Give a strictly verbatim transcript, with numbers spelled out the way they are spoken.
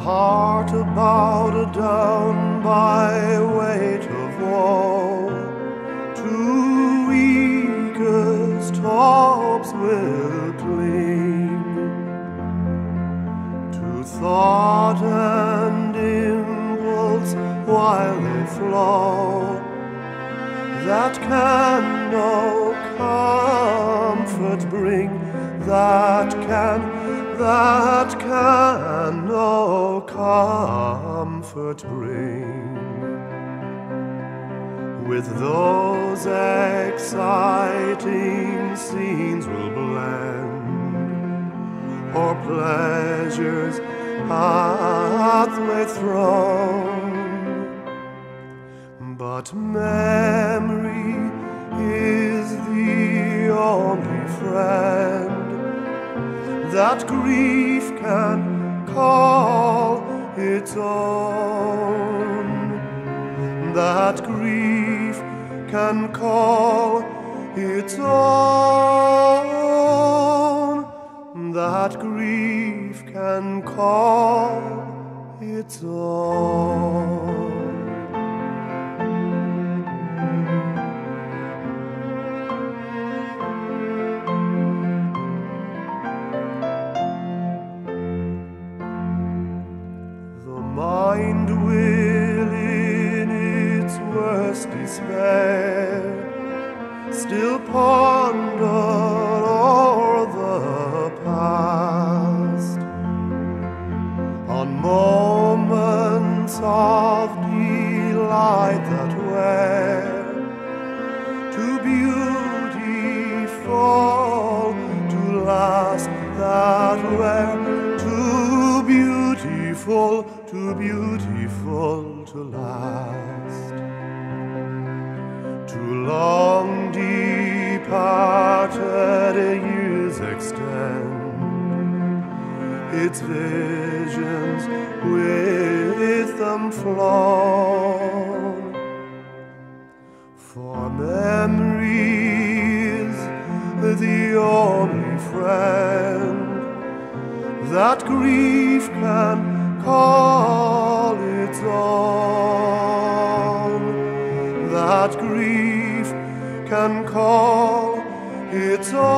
heart bowed down by weight of woe, to weakest hopes will cling, to thought and impulse while they flow, that can no comfort bring, that can, that can no comfort bring. With those exciting scenes will blend, or pleasures hath thrown, but memory is the only friend that grief can call its own, that grief can call its own, that grief can call its own. Mind will in its worst despair still ponder o'er the past, on moments of delight that were too beautiful to last, that were too beautiful, too beautiful to last. Too long departed years extend its visions, with them flow, for memory is the only friend that grief can call its own, that grief can call its own.